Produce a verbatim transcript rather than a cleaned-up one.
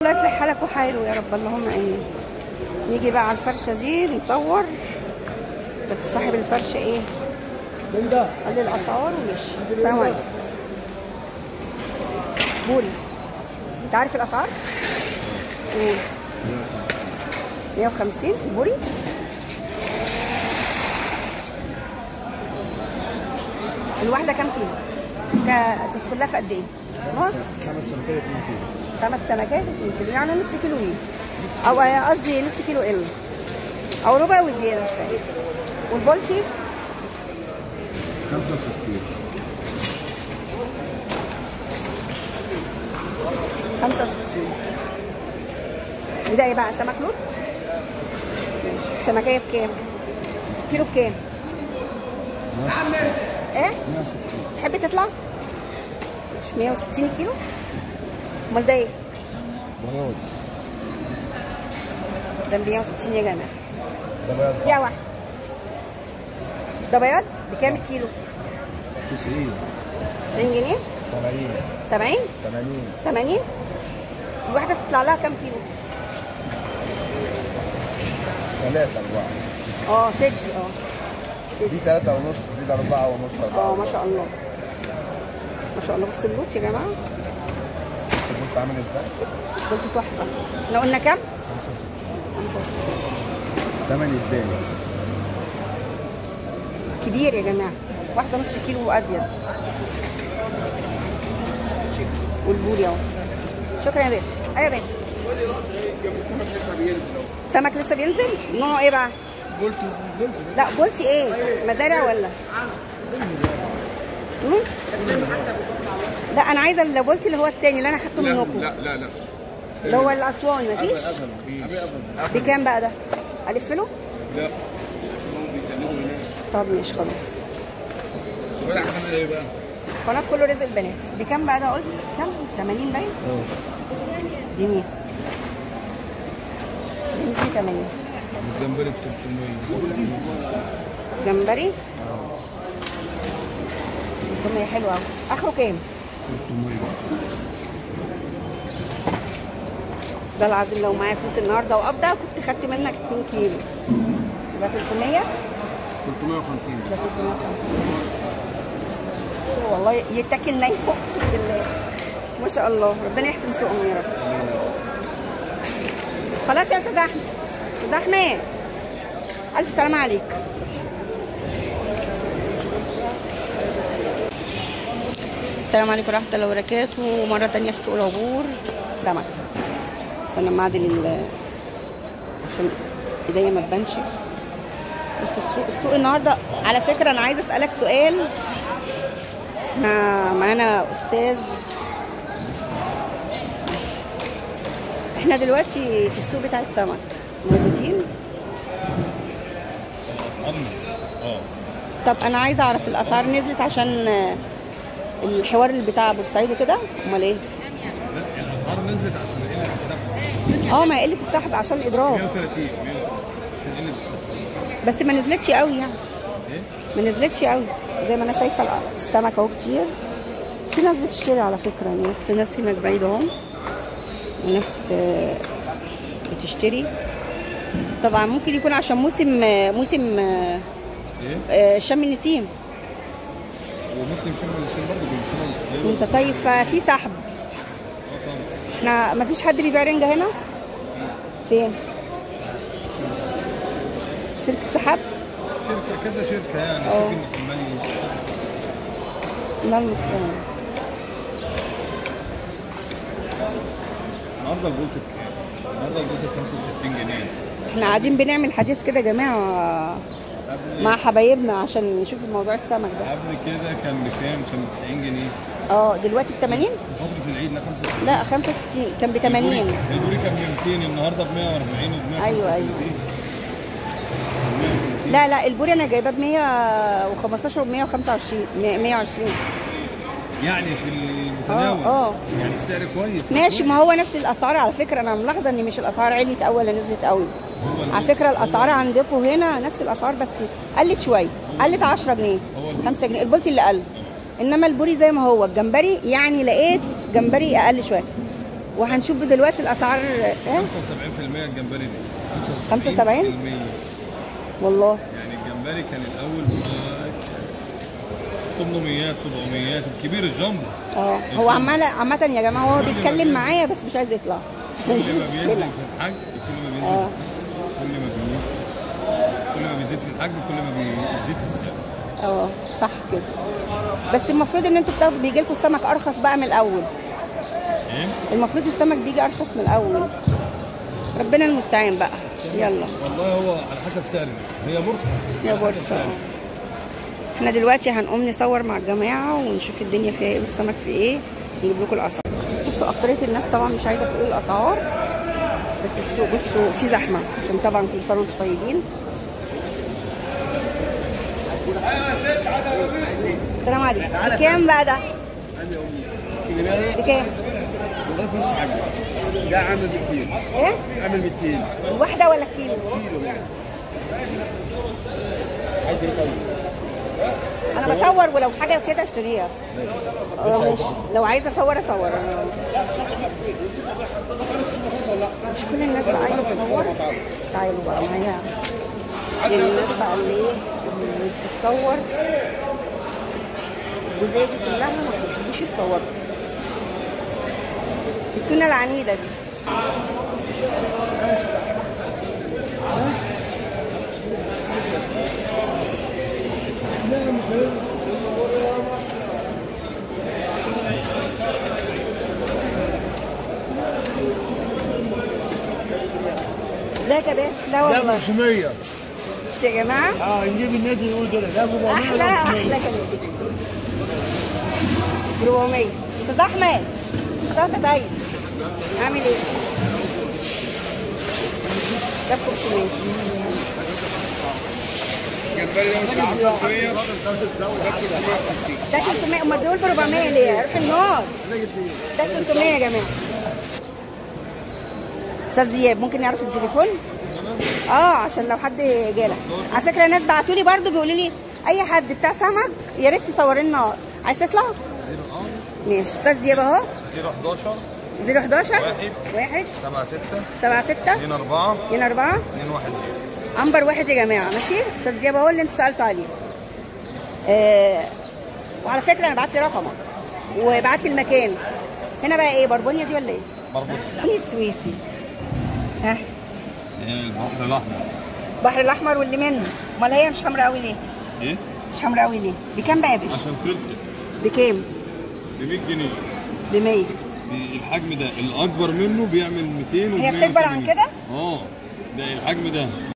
الله يصلح حالك وحاله يا رب، اللهم امين. نيجي بقى على الفرشه دي نصور، بس صاحب الفرشه ايه قال لي الاسعار ومشي. السلام عليكم. بوري انت عارف الاسعار؟ ايه مية وخمسين البوري. الواحده كام كيلو؟ تدخل لها في قد ايه؟ نص. خمس سمكات اتنين كيلو. خمس سمكات اتنين كيلو، يعني نص كيلو ايه؟ او قصدي نص كيلو الا او ربع وزياده شويه. والبولتي خمسة وستين. خمسة وستين. وده ايه بقى؟ سمك لوط؟ السمكيه بكام؟ كيلو بكام؟ ايه؟ مية وستين. تحبي تطلع؟ مش مية وستين كيلو؟ امال ده ايه؟ بياض. ده مية وستين يا جماعه. ده بياض. دي واحده. ده بياض بكام الكيلو؟ تسعين. تسعين جنيه؟ تمانين. سبعين؟ تمانين. تمانين؟ الواحده تطلع لها كام كيلو؟ ثلاثة أربعة. اه تدي اه دي ثلاثة ونص، دي أربعة ونص. أربعة. اه ما شاء الله ما شاء الله. بص اللوت يا جماعه، بص البولت عامل ازاي؟ قلت تحفه. احنا قلنا كام؟ خمسة وستين. خمسة وستين. تمن يداني. كبير يا جماعه، واحده نص كيلو وازيد. والبوري اهو. شكرا يا باشا. ايوه يا باشا. سمك لسه بينزل؟ نوعه ايه بقى؟ بولت. بولت. لا بولتي ايه؟ مزارع ولا؟ مم؟ لا انا عايزه البولتي اللي هو التاني اللي انا اخدته منكم. لا لا لا. اللي هو الاسواني مفيش؟ بكام بقى ده؟ الف له؟ لا عشان هم بيتكلموا هناك. طب ماشي خلاص. وبعد عمل ايه بقى؟ قناه كله رزق البنات. بكام بقى ده قلت؟ كام؟ تمانين باين؟ اه. دينيس. دينيس دي تمانين. الجمبري ب تلتمية. جمبري؟ تلتمية حلو قوي. اخره كام؟ تلتمية. ده العظيم لو معايا فلوس النهارده وابدا كنت خدت منك اتنين كيلو. يبقى تلتمية؟ تلتمية وخمسين. يبقى تلتمية وخمسين. والله يتاكل نايم اقسم بالله. ما شاء الله، ربنا يحسن سوقهم يا رب. خلاص يا استاذ احمد. استاذ احمد الف سلامه عليك. السلام عليكم ورحمه الله وبركاته. مره تانية في سوق العبور سمك. استنى اما اعدل عشان ايديا ما تبانش. بص السوق السوق النهارده على فكره انا عايزه اسالك سؤال. احنا معانا استاذ. احنا دلوقتي في السوق بتاع السمك موجودين. الاسعار نزلت. اه. طب انا عايزه اعرف الاسعار نزلت عشان الحوار اللي بتاع بورسعيد وكده؟ امال ايه؟ لا الاسعار نزلت عشان قله السحب. اه ما قله السحب عشان الاضراب. مية وتلاتين عشان قله السحب. بس ما نزلتش قوي يعني. ايه؟ ما نزلتش قوي زي ما انا شايفه. السمك اهو كتير. في ناس بتشتري على فكره يعني، بس ناس هناك بعيد اهو وناس بتشتري. طبعا ممكن يكون عشان موسم موسم ايه؟ شم النسيم. وموسم شم النسيم برضه بيوصلوا. انت طيب ففي سحب. اه طبعا. احنا ما فيش حد بيبيع رنجه هنا؟ فين؟ شركه سحاب؟ شركه كذا شركه يعني. اه. شركه محملي. الله المستعان. النهارده البولت بكام؟ النهارده البولت ب خمسة وستين جنيه. احنا قاعدين بنعمل حديث كده يا جماعه مع حبايبنا عشان نشوف الموضوع السمك ده. قبل كده كان بكام؟ كان ب تسعين جنيه. اه دلوقتي ب تمانين؟ في فتره العيد لا خمسة وستين. لا خمسة وستين كان ب تمانين. البوري كان ب ميتين، النهارده ب مية وأربعين وب مية وخمسة وتلاتين. ايوه ايوه. لا لا البوري انا جايباه ب مية وخمستاشر وب مية وخمسة وعشرين مية وعشرين يعني في المتناول. اه اه يعني السعر كويس. ماشي. ما هو نفس الاسعار على فكره. انا ملاحظه ان مش الاسعار عليت قوي ولا نزلت قوي. على فكره الاسعار عندكم هنا نفس الاسعار بس قلت شويه. قلت عشرة جنيه خمسة جنيه البولتي اللي قل. انما البوري زي ما هو. الجمبري يعني لقيت جمبري اقل شويه. وهنشوف دلوقتي الاسعار ايه. خمسة وسبعين في المية الجمبري نزل. خمسة وسبعين بالمية. والله. يعني الجمبري كان الاول ثمانمية سبعمية الكبير الجامبو. اه هو عمال عامة يا جماعة هو بيتكلم معايا بس مش عايز يطلع. كل ما بينزل في الحجم كل ما بينزل اه كل ما بي كل ما بيزيد في الحجم كل ما بيزيد في السعر. اه صح كده. بس المفروض ان انتوا بتاخدوا بيجي لكم السمك ارخص بقى من الاول. ايه؟ المفروض السمك بيجي ارخص من الاول. ربنا المستعان بقى. يلا والله هو على حسب سعر هي بورصه. يا بورصه. احنا دلوقتي هنقوم نصور مع الجماعه ونشوف الدنيا فيها ايه والسمك في ايه نجيب لكم الاسعار. بصوا اكتريه الناس طبعا مش عايزه تقول الاسعار بس السوق بصوا في زحمه عشان طبعا كل سنه وانتم طيبين. السلام عليكم. بكام بقى ده؟ بكام؟ والله مفيش حاجه. ده عامل ميتين. ايه؟ عامل ميتين. الواحده ولا الكيلو؟ كيلو. عايز ايه طيب؟ انا بصور ولو حاجه كده اشتريها. اه ماشي لو عايزه اصور اصور. انا مش كل الناس بقى عايزه تصور. تعالوا بقى معايا الناس بقى اللي ايه اللي بتتصور الجزئيه دي كلها ما بتحبوش يتصوروا. التونه العنيده دي ازيك يا باشا؟ لا والله ده خمسمية. بس يا جماعه اه نجيب الناس يقول كده ده أربعمية. احلى احلى كمان أربعمية. استاذ احمد استاذ طيب عامل ايه؟ ده خمسمية. ده ثلاثمية. امال دول ب أربعمية ليه؟ روح النار. ده ثلاثمية يا جماعه. استاذ زياد ممكن نعرف التليفون؟ اه عشان لو حد جالك. على فكره ناس بعتوا لي برده بيقولوا لي اي حد بتاع سمك يا ريت تصور لنا. عايز تطلع؟ ماشي. استاذ زياد اهو. صفر حداشر صفر حداشر واحد واحد سبعة ستة سبعة ستة اتنين أربعة اتنين أربعة اتنين واحد صفر. عنبر واحد يا جماعه. ماشي. استاذ زياد اهو اللي انت سالتوا عليه. آه وعلى فكره انا بعت لي رقمك وبعت لي المكان. هنا بقى ايه بربونيا دي ولا ايه؟ مربوط. ايه السويسي؟ ها البحر الأحمر. البحر الاحمر واللي منه. امال هي مش حمراء قوي ليه؟ ايه؟ مش حمراء قوي ليه؟ بكام بقى يا باشا؟ عشان خلصت. بكام؟ ب مية جنيه. ب مية. الحجم ده الأكبر منه بيعمل ميتين. هي بتكبر عن كده؟ اه ده الحجم ده